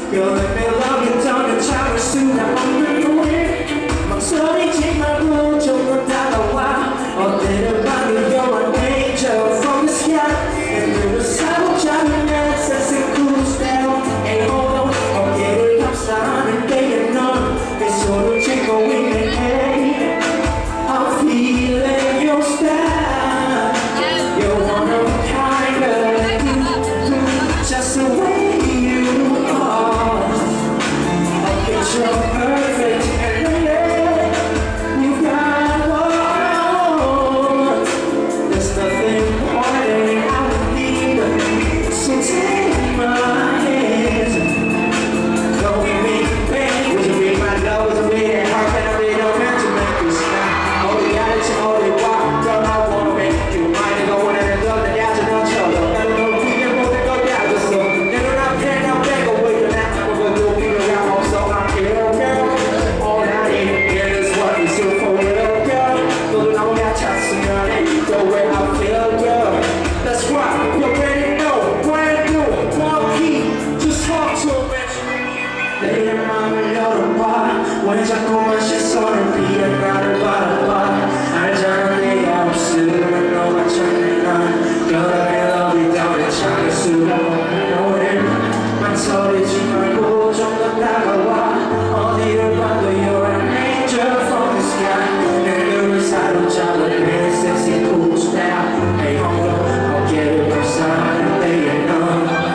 Girl, let me love you down the chamber soon. I'm on the way. 망설이지 말고 좀 더 다가와. 어디를 봐도 you're an angel from the sky. 눈을 사로잡으면 세상 cools down. Ain't hold on. 어깨를 감싸는 때에 넌 내 손을 쥐고 있네. Hey, I'm feeling your style. You're one of a kind, girl. Just the way you are. I get you're perfect. And you got what I want. There's nothing more than I would need. So take my hands. Go with me, baby. Would you be my love? Would you be that heart? Can I be the man to make you smile? All the attitude, all the walk. Girl, I wanna make you mine. And go on and love that you have to know each other. I don't know if we can both go down the slope. Never not care, now back away from that. I'm gonna do people around home, so I'm here, girl. All I need here is what you do for real, girl. 너도 나보다 찼으면 the way I feel, girl. That's right, you already know. Brand new, Bumkey, just talk to me. 내 맘을 열어봐. 왜 자꾸만 시선을 피해 나를 바라봐. 알잖아 네가 없으면 너가 찾는 난 여름에 love down 작을 수가 없는 노래. 망설이지 말고 좀 더 다가와. 어디를 봐도 you're an angel from the sky. 내 눈을 사로잡은 내 sexy cool style. Hey hold on, 어깨를 감싸는 때에 넌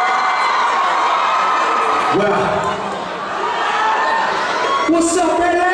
Well, what's up, Belasco?